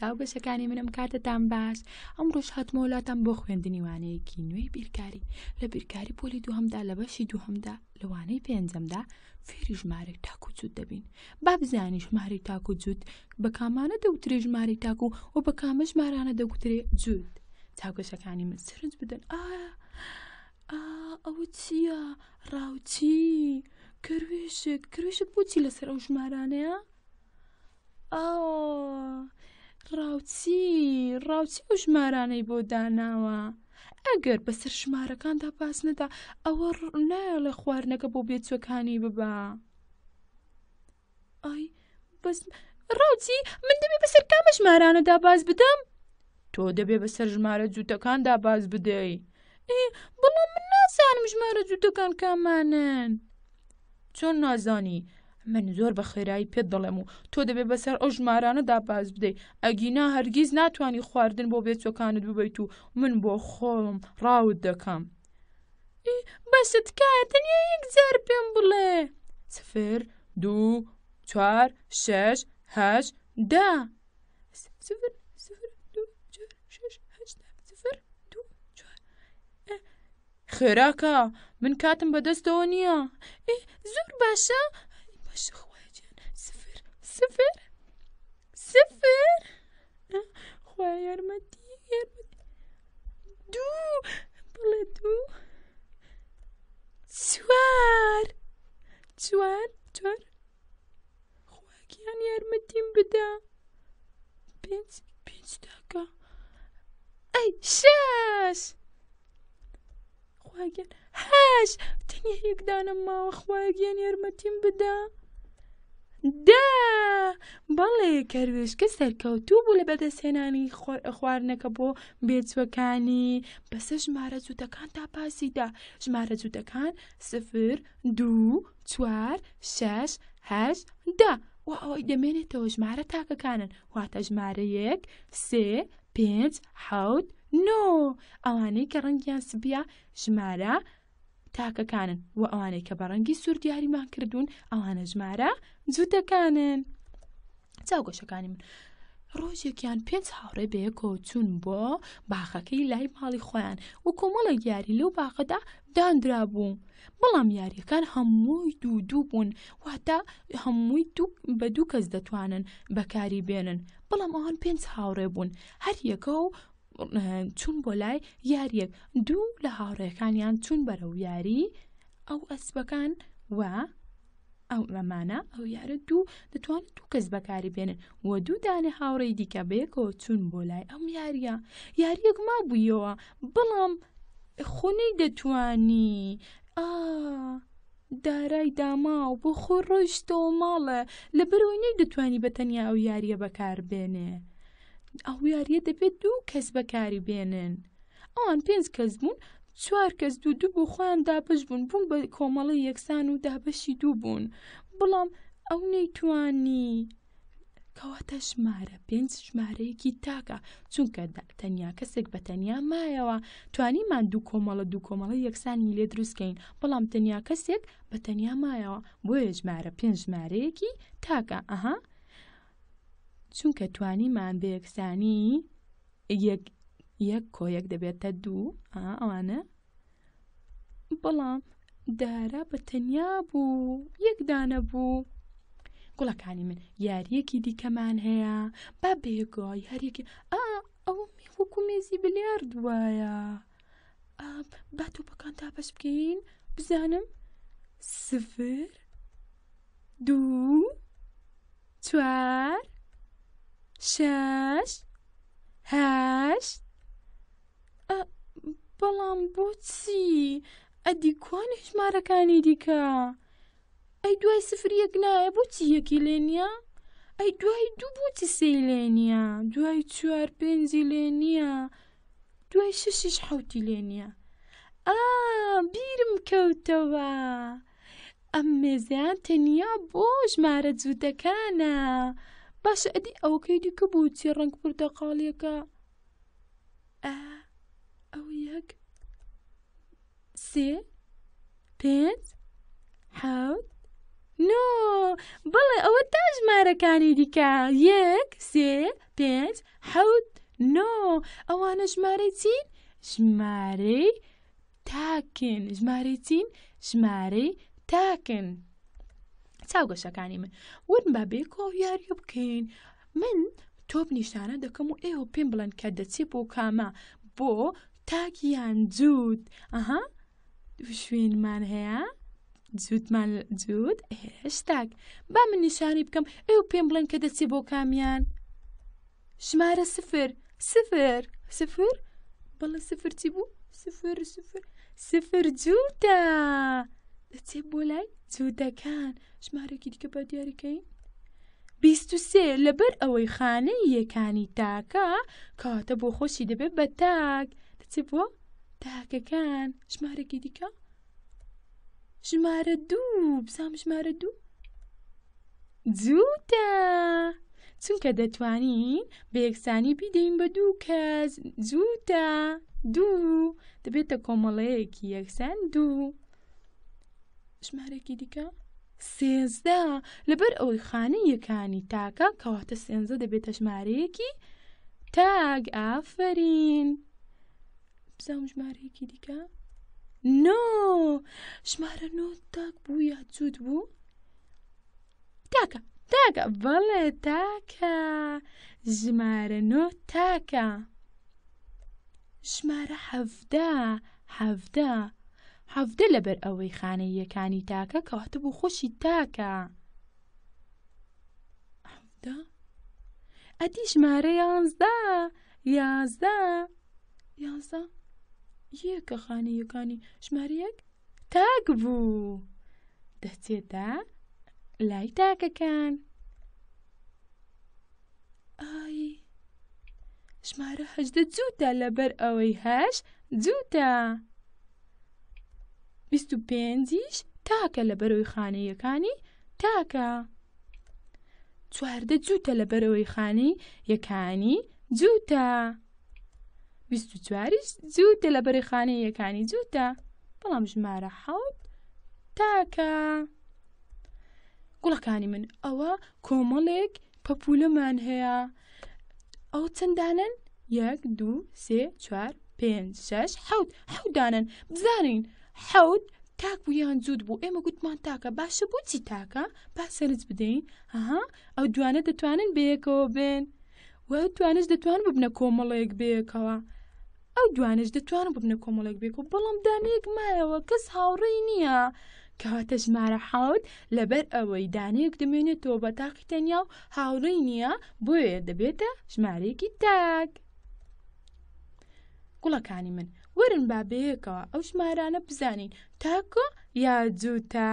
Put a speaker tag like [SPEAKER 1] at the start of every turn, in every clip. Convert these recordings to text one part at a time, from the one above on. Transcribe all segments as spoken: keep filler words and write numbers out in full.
[SPEAKER 1] چاو بەشەکانی منم کاتتان باش. ئەمڕۆژ هاتمە وڵاتان بۆ خوێندنی وانەیەکی نوێی بیرکاری. لە بیرکاری پۆلی دووهەمدا لە بەشی دووهەمدا لەوانەی پێنجەمدا فێری ژمارەی تاک و جووت دەبین. با بزانی ژمارەی تاک و جووت بە کامانە دەوترێ ژمارەی تاک و و بە کامە ژمارانە دەگوترێ جووت. چاوگەشەکانی من سرنج بدەن. ئایا ئەوە چییە؟ ڕاوچی کروێشک کروێشک بۆچی لەسەر ئەو ژمارانەیە؟ ڕاوچی ڕاوچی ئەو ژمارانەی بۆ داناوە. ئەگەر بەسەر ژمارەکاندا باس نەدا ئەوە نایە لە خواردنەکە بۆ بێچوەکانی ببا. ئای بەس ڕاوچی من دەبێ بەسەر کامە ژمارانەدا باز بدەم؟ تۆ دەبێ بەسەر ژمارە جووتەکاندا باز بدەی. بەڵام من نازانم ژمارە جووتەکان کامانن. چۆن نازانی؟ من زۆر بە خێرایی پێت دەڵێم و تۆ دەبێ بەسەر ئەو ژمارانەدا باز بدەی. ئەگینا هەرگیز ناتوانی خواردن بۆ بێچوەکانت ببەیت و من بۆ خۆم ڕاوت دەکەم. بەسە تکایە تەنیا یەک جار پێم بڵێ. سفر دوو چوار شەش هەشت دا. سفر سفر دوو چوار شەش هەشت سفر دوو چوار. خێراکە من کاتم بەدەستەوە نییە. زۆر باشە باشە خوایجان. سفر سفر سفر خوای یارمەتی یارمەتی. دوو بڵێ دوو چوار چوار چوار خواگیان یارمەتیم بدە. پێنج پێنج تاکە. ئەی شەش خواگیان. هەش تەنیا یەک دانەم ماوە خواگیان یارمەتیم بدە. دا بەڵێ کەروێشکە سەرکەوتوو بوو لە بەدەستهێنانی خواردنەکە بۆ بێچوەکانی. بەسەر ژمارە جووتەکان تا پاسیدا. ژمارە جووتەکان سفر دوو چوار شەش هەشت دا و ئەوەی دەمێنێتەوە ژمارە تاکەکانن. واتە ژمارە یەک سێ پێنج حەوت نۆ. ئەوانەی کە ڕەنگیان سبیە ژمارە تاکەکانن و ئەوانەی کە بە ڕەنگی سوور دیاریمان کردوون ئەوانە ژمارە جووتەکانن. چاوگۆشەکانی من ڕۆژێکیان پێنج هاوڕێ بەیەکەوە چوون بۆ باخەکەی لای ماڵی خۆیان و کۆمەڵێک یاری لەو باخەدا دانرا بوو. بەڵام یاریەکان هەمووی دوو دوو بوون واتە هەمووی بە دوو کەس دەتوانن بەکاری بێنن. بەڵام ئەوان پێنج هاوڕێ بوون. هەر یەکە و چوون بۆ لای یاریەک. دوو لە هاوڕێکانیان چوون بەرەو یاری ئەو ئەسپەکان و ئەو ئەمانە ئەو یارە دوو دەتوانن دوو کەس بەکاری بێنن و دوو دانە هاوڕێی دیکە بەیەکەوە چوون بۆ لای ئەم یاریە. یاریەک مابوویەوە بەڵام خۆنەی دەتوانی. ئا دارای داماو بۆ خۆ ڕۆیشتەوە ماڵە لەبەرەوەی نەیدەتوانی بەتەنیا ئەو یاریە بەکار بێنێ. ئەو یاریە دەبێت دوو کەس بەکاری بێنن. ئەوان پێنج کەس بوون. چوار کەس دوو دوو بۆ خۆیان دابش بوون بوون بە کۆمەڵی یەکسان و دابەشی دوو بوون. بەڵام ئەو نەیتوانی. کەواتە ژمارە پێنج ژمارەیەکی تاکە چونکە تەنیا کەسێک بە تەنیا مایەوە توانیمان دوو کۆمەڵە دوو کۆمەڵە یەکسانی لێ دروستکەین. بەڵام تەنیا کەسێک بە تەنیا مایەوە بۆیە ژمارە پێنج ژمارەیەکی تاکە. ئەها چونکە توانیمان بە یەکسانی یەک یەک کۆ یەک دەبێتە دوو ئەوانە. بەڵام دارا بە تەنیا بوو یەک دانە بوو. گوڵەکانی من یاریەکی دیکەمان هەیە. با بێگۆ یاریەکی ئەو وەکو مێزی بلیارد وایە. با تۆپەکان تا بەش بکەین بزانم. سفر دوو چوار شەش هەشت. بەڵام بۆچی ئەدی کوانێ ژمارەکانی دیکە؟ ئەی دوای سفر یەک نایە بۆچی یەکی لێ نییە؟ ئەی دوای دوو بۆچی سێی لێ نییە؟ دوای چوار پێنجی لێ نییە؟ دوای شەشیش حەوتی لێ نییە؟ ئا بیرم کەوتەوە. ئەم مێزەیان تەنیا بۆ ژمارە جووتەکانە. باشە ئەدی ئەوەکەی دیکە بۆچی ڕەنگ پورتەقاڵیەکە؟ ئەو یەک سێ پێنج حەوت نۆ. بەڵێ ئەوە تا ژمارەکانی دیکە یەک سێ پێنج حەوت نۆ ئەوانە ژمارەی چین؟ ژمارەی تاکن. ژمارەی چین؟ ژمارەی تاکن. چاوگەشەکانی من ورن با بێکەوە یاریە بکەین. من تۆپ نیشانە دەکەم و ئێوە پێم بڵێن کە دەچێت بۆ کامە، بۆ تاکیان جووت. ئەها شوێنمان هەیە جووتمان جووت هێشتاک. با من نیشانی بکەم ئێوە پێم بڵێن کە دەچێت بۆ کامیان. ژمارە سفر سفر سفر بەڵێ سفر چی بوو؟ سفر سفر سفر جووتە. دەچێت بۆ لای جووتەکان. ژمارەێکی دیکە با دیاریکەین. بیست و سێ لەبەر ئەوەی خانەی یەکانی تاکە کەواتە بۆ خۆشی دەبێت بە تاک. دەچێت بۆ تاکەکان. ژمارەێکی دیکە ژمارە دوو. بزانم ژمارە دوو جووتە، چونکە دەتوانین بە یەکسانی بیدەین بە دوو کەس. جووتە دوو دەبێتە کۆمەڵەیەکی یەکسان دوو. ژمارەێکی دیکە سێنزدە لەبەر ئەوەی خانەی یەکانی تاکە کەواتە سێنزدە دەبێتە ژمارەیەکی تاک. ئافرین. بزانم ژمارەیەکی دیکە نۆ. ژمارە نۆ تاک بوو یا جووت بوو؟ تاکە تاکە بەڵێ تاکە. ژمارە نۆ تاکە. ژمارە حەڤدە حەڤدە حەڤدە لەبەر ئەوەی خانەی یەکانی تاکە کەواتە بۆ خۆشی تاکە. حەڤدە ئەدی ژمارە یانزدە یانزدە یانزدە یەکە خانەی یەکانی ژمارە یەک تاک بوو. دەچێتە لای تاکەکان. ئای ژمارە هەژدە جووتە لەبەر ئەوەی هەشت جووتە. بیست و پێنجیش تاکە لەبەرەوەی خانەی یەکانی تاکە. چواردە جووتە لەبەرەوەی خانەی یەکانی جووتە. بیست و چواریش جووتە لەبەرەوەی خانەی یەکانی جووتە. بەڵام ژمارە حەوت تاکە. گوڵەکانی من ئەوە کۆمەڵێک پەپولەمان هەیە. ئەو چەندانن؟ یەک دوو سێ چوار پێنج شەش حەوت حەوتدانن. بزانین حەوت تاک بوو یان جووت بوو؟ ئێمە گوتمان تاکە. باشە بۆچی تاکە؟ با سەرنج بدەین. ئەها ئەو دوانە دەتوانن بەیەکەوە بێن و ئەو دوانش دەتوانن ببنە کۆمەڵەیەک بەیەکەوە. ئەو دوانش دەتوانن ببنە کۆمەڵێک بێکەوە. بەڵام دانەیەک مایەوە کەس هاوڕێی نییە. کەواتە ژمارە حەوت لەبەر ئەوەی دانەیەک دەمێنێتەوە بە تاقی تەنیا و هاوڕێی نییە بۆیە دەبێتە ژمارەیەکی تاک. گوڵەکانی من وەرن با بەیەکەوە ئەو ژمارانە بزانین تاکە یا جووتە.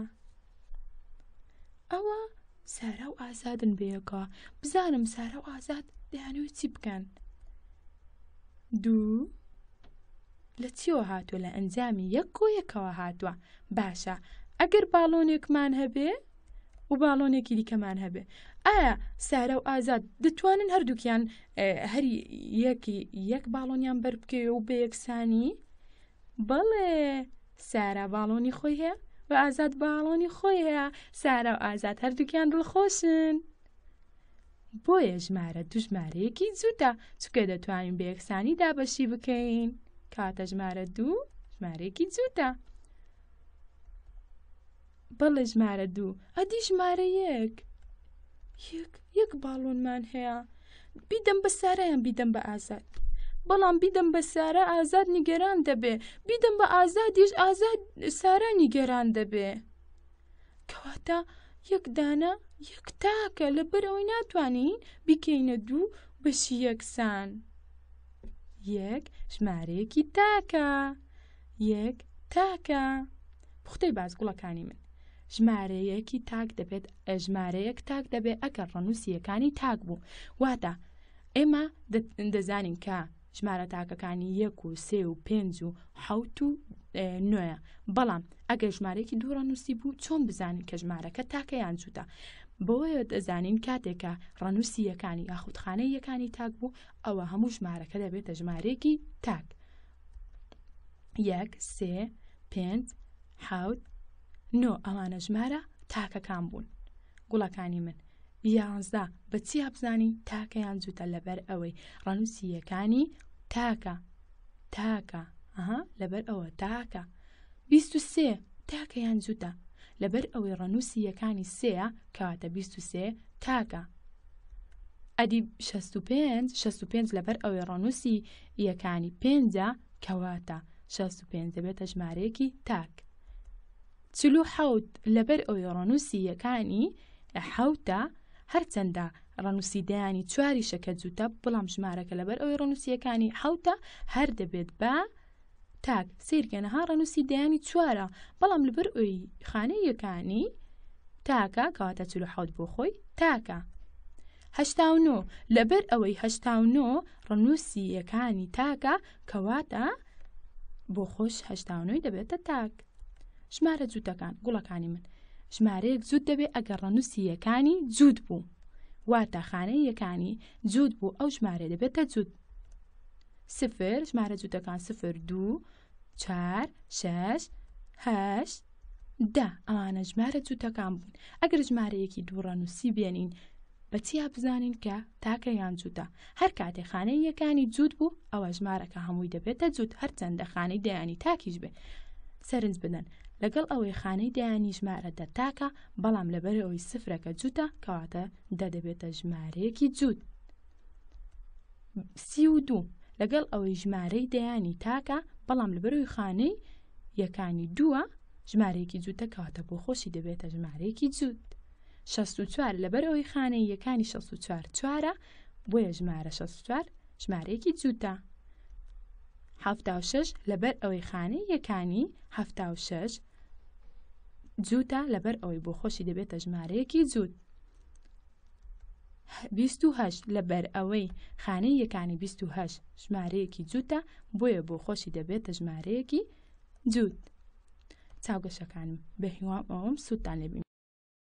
[SPEAKER 1] ئەوە سارا و ئازادن بەیەکەوە. بزانم سارا و ئازاد دەیانەوێت چی بکەن؟ دوو لە چیەوە هاتووە؟ لە ئەنجامی یەک کۆ یەکەوە هاتووە. باشە ئەگەر باڵۆنێکمان هەبێ و باڵۆنێکی دیکەمان هەبێ، ئایا سارا و ئازاد دەتوانن هەردووکیان هەر یەکی یەک باڵۆنیان بەربکەوێ و بە یەکسانی؟ بەڵێ سارا باڵۆنی خۆی هەیە و ئازاد باڵۆنی خۆی هەیە. سارا و ئازاد هەردووکیان دڵخۆشن. بۆیە ژمارە دوو ژمارەیەکی جووتە چونکە دەتوانین بە یەکسانی دابەشی بکەین. کاتە ژمارە دوو ژمارەیەکی جووتە. بەڵێ ژمارە دوو ئەدی ژمارە یەک یەک یەک باڵۆنمان هەیە. بیدەم بە سارایان بیدەم بە ئازاد. بەڵام بیدەم بە سارا ئازاد نیگەران دەبێ. بیدەم بە ئازادیش ئازاد سارا نیگەران دەبێ. کەواتە یەک دانە یەک تاکە لەبەر ئەوەی ناتوانین بیکەینە دوو بەشی یەکسان. یەک ژمارەیەکی تاکە. یەک تاکە. بخوتەی باز گوڵەکانی من ژمارەیەکی تاک دەبێت ژمارەیەک تاک دەبێت ئەگەر ڕەنووسیەکانی تاک بوو. واتە ئێمە دەزانین کە ژمارە تاکەکانی یەک و سێ و پێنج و حەوت و نۆیە. بەڵام ئەگەر ژمارەیەکی دوو ڕەنووسی بوو چۆن بزانین کە ژمارەکە تاکە یان جووتە؟ بۆیە دەزانین کاتێکە ڕەنووسی یەکانی یاخودخانەی یەکانی تاک بوو ئەوە هەموو ژمارەکە دەبێتە ژمارەیەکی تاک. یەک سێ پێنج حەوت نۆ ئەوانە ژمارە تاکەکان بوون. گوڵەکانی من یانزە بەچی هەبزانی تاکە یان جووتە لەبەر ئەوەی ڕەنووسیەکانی تاکە تاکە ئەها لەبەر ئەوە تاکە. بیست و سێ تاکە یان جووتە لەبەر ئەوەی ڕەنووسیەکانی سێە کەواتە بیست و سێ تاکە. ئەدی شەست و پێنج شەست و پێنج لەبەر ئەوەی ڕەنووسی یەکانی پێنجە کەواتە شەست و پێنج دەبێتە ژمارەیەکی تاک. چل و حەوت لەبەر ئەوەی ڕەنووسی یەکانی حەوتە هەرچەندە ڕەنووسی دەیانی چواری شەکە جووتە بەڵام ژمارەکە لەبەر ئەوەی ڕەنووسیەکانی حەوتە هەر دەبێت بە تاک. سیرکەنەها ڕەنووسی دەیانی چوارە بەڵام لەبەر ئەوەی خانەی یەکانی تاکە کەواتە چل و حەوت بۆ خۆی تاکە. هەشتا و نۆ لەبەر ئەوەی هەشتا و نۆ ڕەنووسی یەکانی تاکە کەواتە بۆ خۆش هەشتا و نۆی دەبێتە تاک. ژمارە جووتەکان گوڵەکانی من ژمارەیەک جووت دەبێت ئەگەر ڕەنووسی یەکانی جووت بوو واتە خانەی یەکانی جووت بوو ئەو ژمارە دەبێتە جووت. سفر ژمارە جووتەکان سفر دوو چوار شەش هەشت دا ئەوانە ژمارە جووتەکان بوون. ئەگەر ژمارەیەکی دوو ڕەنووسی بێنین بەچیا بزانین کە تاکە یان جووتە. هەر کاتێک خانەی یەکانی جووت بوو ئەوە ژمارەکە هەمووی دەبێتە جووت هەرچەندە خانەی دەیانی تاکیش بێ. سەرنج بدەن لەگەڵ ئەوەی خانەی دەیانی ژمارە دە تاکە بەڵام لەبەر ئەوەی سفرەکە جووتە کەواتە دە دەبێتە ژمارەیەکی جووت. سی و دوو لەگەڵ ئەوەی ژمارەی دەیانی تاکە بەڵام لەبەر ئەوەی خانەی یەکانی دووە ژمارەیەکی جووتە کەواتە بۆ خۆشی دەبێتە ژمارەیەکی جووت. شەست و چوار لەبەر ئەوەی خانەی یەکانی شەست و چوار چوارە بۆیە ژمارە شەست و چوار ژمارەیەکی جووتە. هەفتا و شەش لەبەر ئەوەی خانەی یەکانی هەفتا و شەش جووتە لەبەر ئەوەی بۆ خۆشی دەبێتە ژمارەیەکی جووت. بیست و هەشت لەبەر ئەوەی خانەی یەکانی بیست و هەشت ژمارەیەکی جووتە بۆیە بۆ خۆشی دەبێتە ژمارەیەکی جووت. چاوگەشەکانم بە هیوام ئەوم سوودتان لێبێ.